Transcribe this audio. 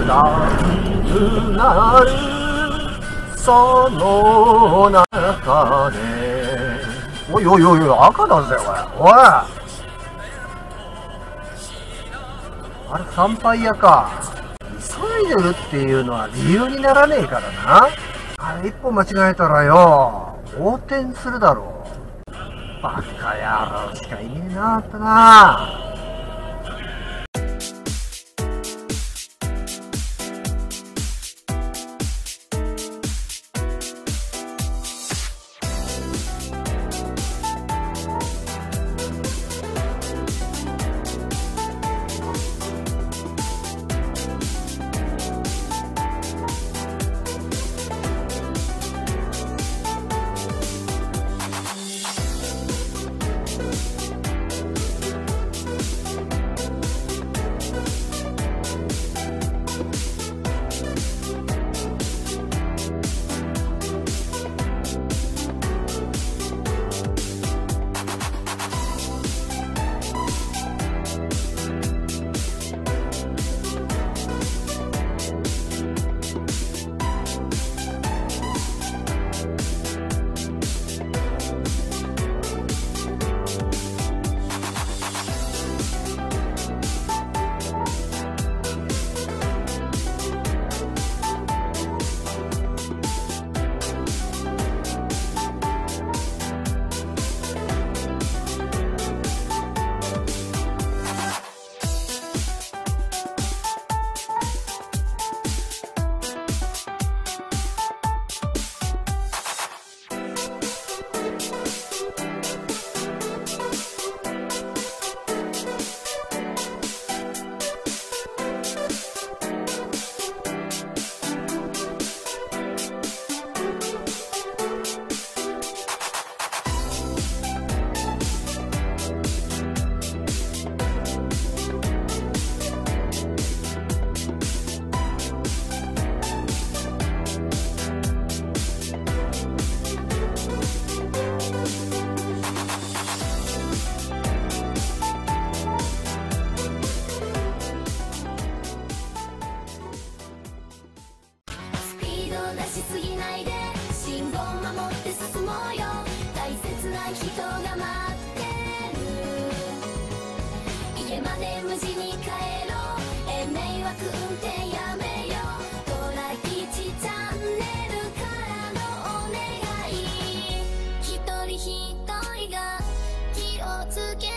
暗くなるその中で、おいおいおいおい、赤だぜおい。おい、あれファンパイアか。急いでるっていうのは理由にならねえからな。あれ一歩間違えたらよ、横転するだろう。バカ野郎しかいねえなってな。 一人が気をつけ